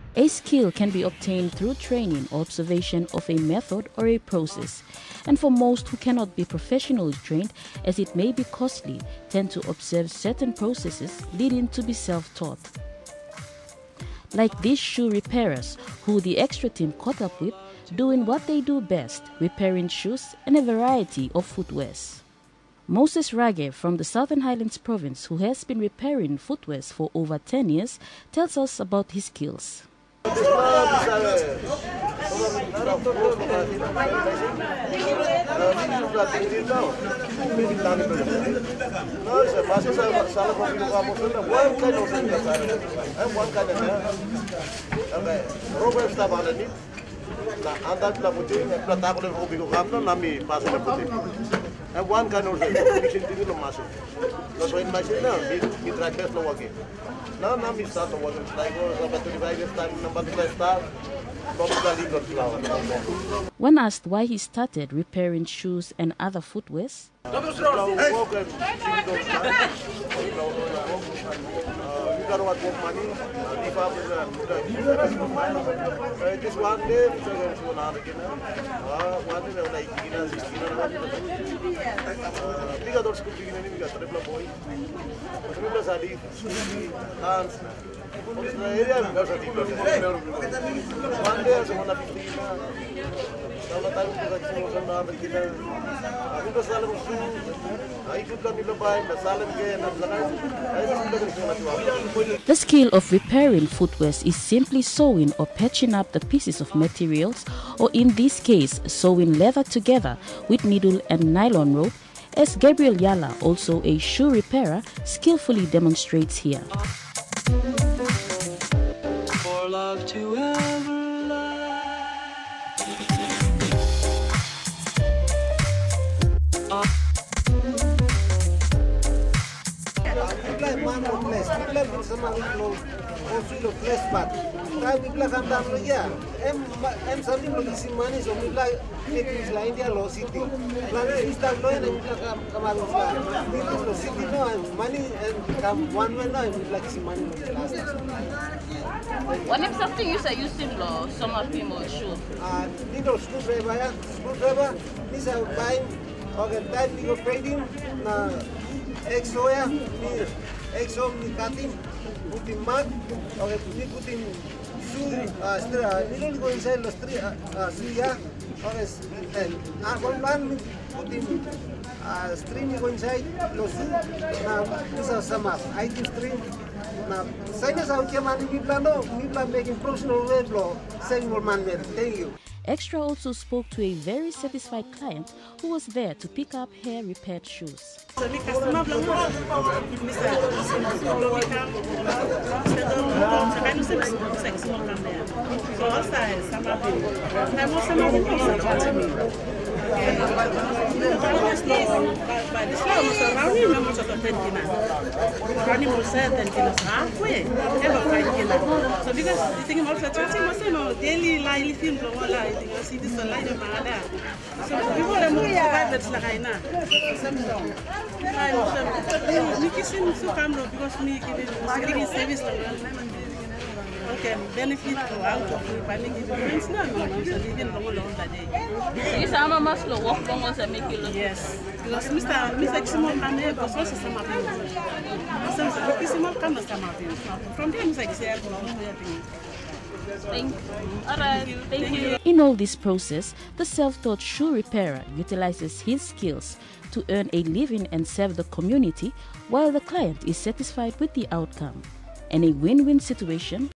A skill can be obtained through training or observation of a method or a process, and for most who cannot be professionally trained, as it may be costly, tend to observe certain processes leading to be self-taught. Like these shoe repairers who the extra team caught up with, doing what they do best, repairing shoes and a variety of footwears. Moses Rage from the Southern Highlands province, who has been repairing footwears for over 10 years, tells us about his skills. And one kind of finishing to the muscle. Because when machine now, he tried best to work it. Now we start to work in Sligo, about 25 years time, number to start. When asked why he started repairing shoes and other footwears, the skill of repairing footwears is simply sewing or patching up the pieces of materials, or in this case, sewing leather together with needle and nylon rope, as Gabriel Yala, also a shoe repairer, skillfully demonstrates here. For love to ever last. What name something you say using law, some of people show? Little screwdriver, this is buying, okay, that little trading, exo, cutting, putting mud, okay, putting shoe, little go inside the street, okay, one putting string go inside the shoe, now this is summer, IT string. Now, making professional web thank you. Extra also spoke to a very satisfied client who was there to pick up her repaired shoes. So because the thing about the daily life film, I see this line of Mada. So people are more private Lahina. I'm Nikison to come because me giving service. Okay, benefit out of the planning is no, so living long day. Is our must work on once and make you look? Yes, because Mr. Simon can never also some of them. Simon can some of them. From them, like say, Thank you. All right, thank you. In all this process, the self-taught shoe repairer utilizes his skills to earn a living and serve the community, while the client is satisfied with the outcome. And a win-win situation